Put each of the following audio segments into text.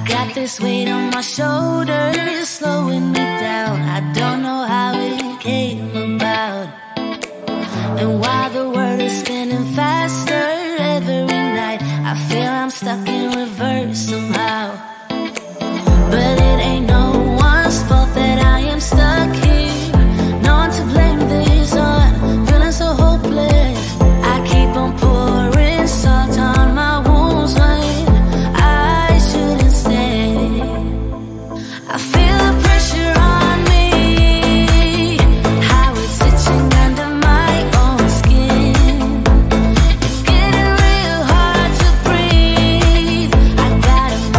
got this weight on my shoulders, slowing me down. I don't know how it came about, and while the world is spinning faster every night, I feel I'm stuck in reverse somehow. But it ain't no one's fault that I am stuck here. No one to blame this on, feeling so hopeless. I keep on pouring salt on my wounds when I shouldn't stay. I feel the pressure on me, how it's itching under my own skin. It's getting real hard to breathe. I gotta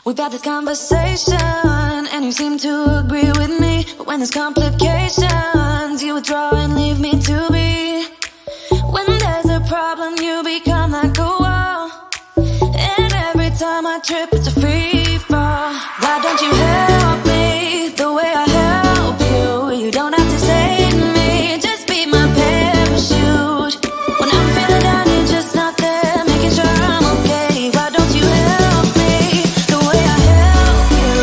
We've had this conversation, and you seem to agree with me. But when there's complications, you withdraw and leave me to be. When there's a problem, you become like a wall, and every time I trip, it's a free fall. Why don't you help me the way I help you? You don't have to save me, just be my parachute. When I'm feeling down, you're just not there, making sure I'm okay. Why don't you help me the way I help you?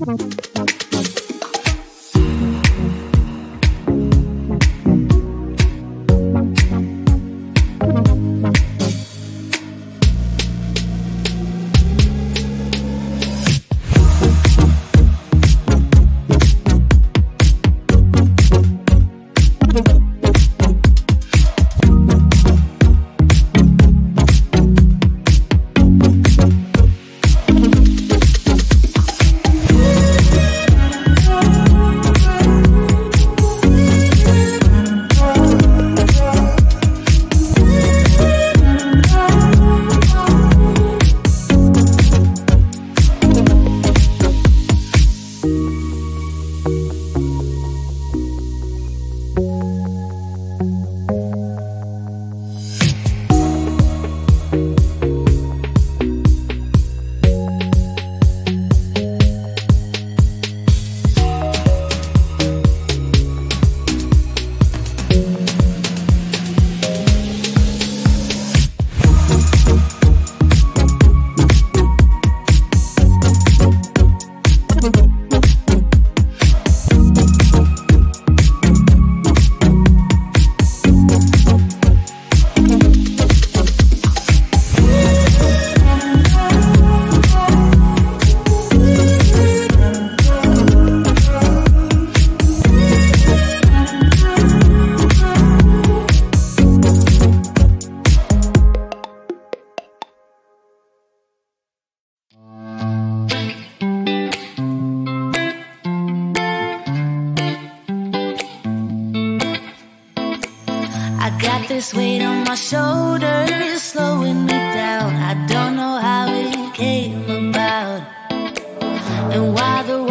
I got this weight on my shoulders, slowing me down. I don't know how it came about, and why the